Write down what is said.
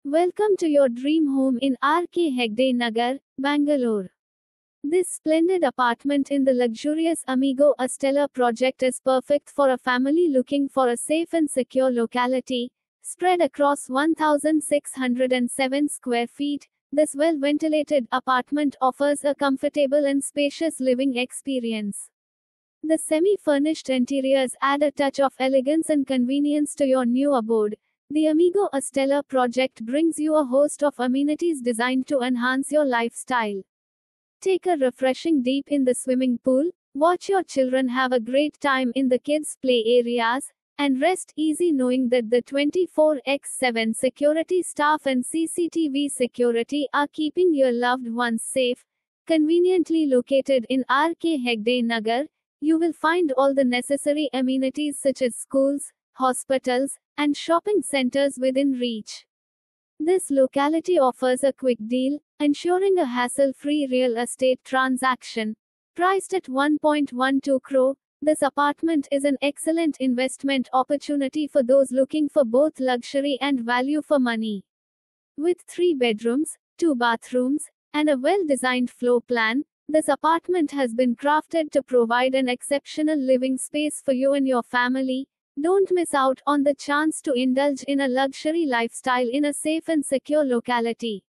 Welcome to your dream home in R.K. Hegde Nagar, Bangalore. This splendid apartment in the luxurious Amigo Astella project is perfect for a family looking for a safe and secure locality. Spread across 1,607 square feet, this well-ventilated apartment offers a comfortable and spacious living experience. The semi-furnished interiors add a touch of elegance and convenience to your new abode. The Amigo Astella project brings you a host of amenities designed to enhance your lifestyle. Take a refreshing dip in the swimming pool, watch your children have a great time in the kids' play areas, and rest easy knowing that the 24/7 security staff and CCTV security are keeping your loved ones safe. Conveniently located in R.K. Hegde Nagar, you will find all the necessary amenities such as schools, hospitals, and shopping centers within reach. This locality offers a quick deal, ensuring a hassle-free real estate transaction. Priced at 1.12 crore, this apartment is an excellent investment opportunity for those looking for both luxury and value for money. With 3 bedrooms, 2 bathrooms, and a well-designed floor plan, this apartment has been crafted to provide an exceptional living space for you and your family. Don't miss out on the chance to indulge in a luxury lifestyle in a safe and secure locality.